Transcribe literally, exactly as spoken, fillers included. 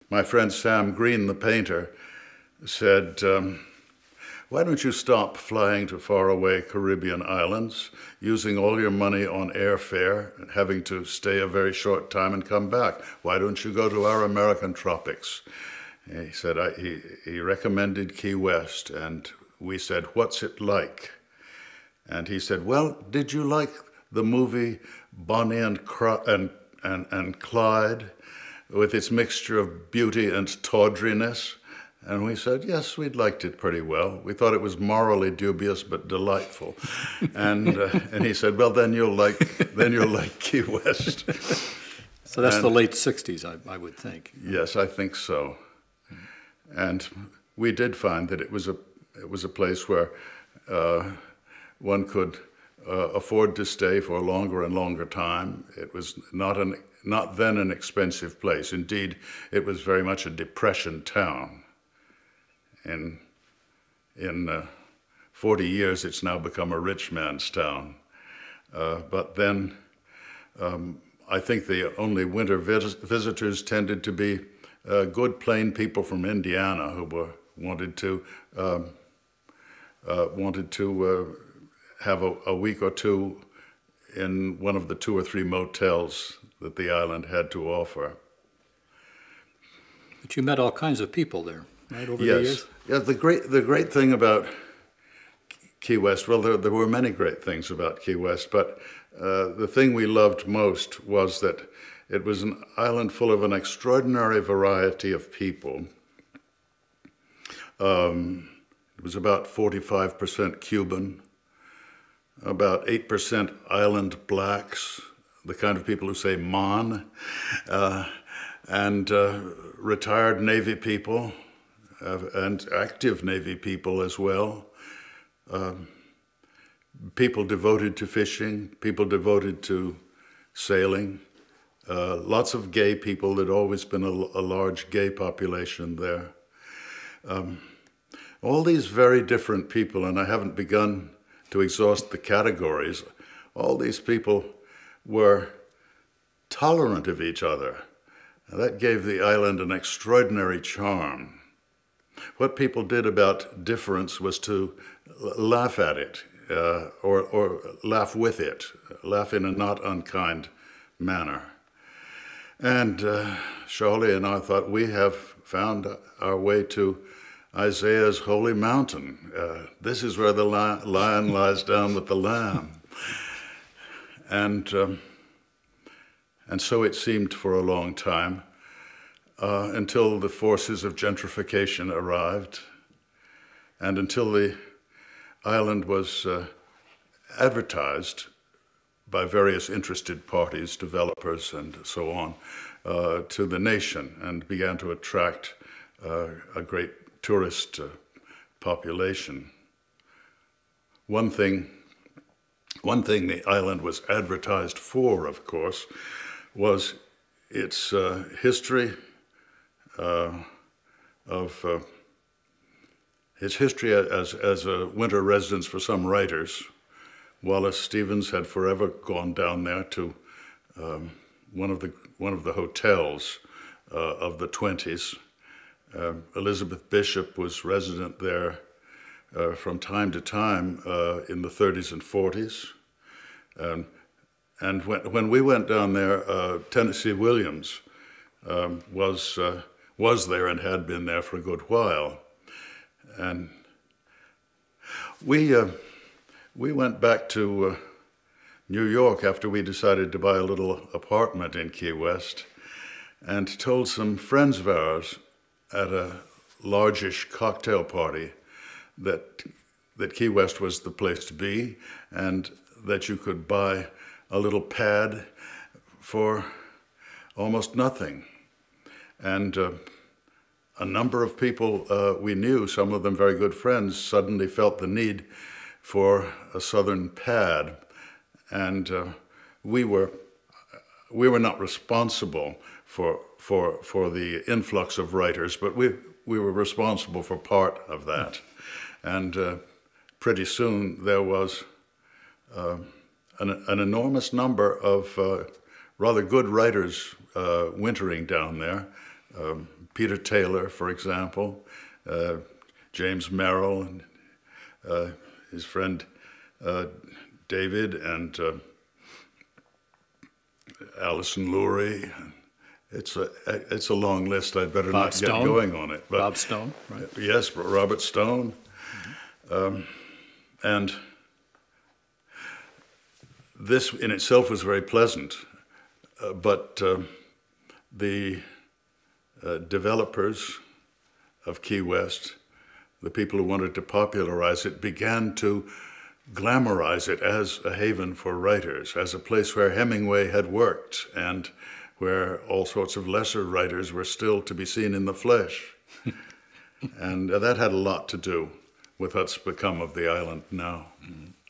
my friend Sam Green, the painter, said, um, why don't you stop flying to faraway Caribbean islands, using all your money on airfare, and having to stay a very short time and come back? Why don't you go to our American tropics? He said, I, he, he recommended Key West, and we said, what's it like? And he said, well, did you like the movie Bonnie and, and, and, and Clyde, with its mixture of beauty and tawdriness? And we said, yes, we'd liked it pretty well. We thought it was morally dubious but delightful. And uh, and he said, well, then you'll like then you'll like Key West. So that's and, the late sixties, I, I would think. Yes, I think so. And we did find that it was a it was a place where uh, one could uh, afford to stay for a longer and longer time. It was not an not then an expensive place. Indeed, it was very much a depression town. In, in uh, forty years, it's now become a rich man's town. Uh, but then um, I think the only winter vis visitors tended to be uh, good plain people from Indiana who were wanted to um, uh, wanted to uh, have a, a week or two in one of the two or three motels that the island had to offer. But you met all kinds of people there, right, over yes. the years? Yeah, the great, the great thing about Key West, well, there, there were many great things about Key West, but uh, the thing we loved most was that it was an island full of an extraordinary variety of people. Um, it was about forty-five percent Cuban, about eight percent island blacks, the kind of people who say "man," uh, and uh, retired Navy people, Uh, and active Navy people as well, um, people devoted to fishing, people devoted to sailing, uh, lots of gay people. There'd always been a, a large gay population there. Um, all these very different people, and I haven't begun to exhaust the categories, all these people were tolerant of each other. And that gave the island an extraordinary charm. What people did about difference was to laugh at it, uh, or, or laugh with it, laugh in a not unkind manner. And uh, Charlie and I thought, we have found our way to Isaiah's holy mountain. Uh, this is where the li lion lies down with the lamb. And, um, and so it seemed for a long time. Uh, until the forces of gentrification arrived, and until the island was uh, advertised by various interested parties, developers and so on, uh, to the nation, and began to attract uh, a great tourist uh, population. One thing, one thing the island was advertised for, of course, was its uh, history, Uh, of uh, its history as, as a winter residence for some writers. Wallace Stevens had forever gone down there to um, one of the one of the hotels uh, of the twenties. Uh, Elizabeth Bishop was resident there uh, from time to time uh, in the thirties and forties. Um, and when, when we went down there, uh, Tennessee Williams um, was uh, was there and had been there for a good while. And we, uh, we went back to uh, New York after we decided to buy a little apartment in Key West, and told some friends of ours at a largish cocktail party that, that Key West was the place to be, and that you could buy a little pad for almost nothing. And uh, a number of people uh, we knew, some of them very good friends, suddenly felt the need for a southern pad. And uh, we were we were not responsible for for for the influx of writers, but we we were responsible for part of that. And uh, pretty soon there was uh, an, an enormous number of uh, rather good writers uh, wintering down there. Um, Peter Taylor, for example, uh, James Merrill, and uh, his friend uh, David, and uh, Alison Lurie. It's a it's a long list. I'd better Bob not Stone. get going on it. But Bob Stone, right? Yes, Robert Stone, mm-hmm. um, and this in itself was very pleasant. Uh, but uh, the uh, developers of Key West, the people who wanted to popularize it, began to glamorize it as a haven for writers, as a place where Hemingway had worked and where all sorts of lesser writers were still to be seen in the flesh. And uh, that had a lot to do with what's become of the island now. Mm-hmm.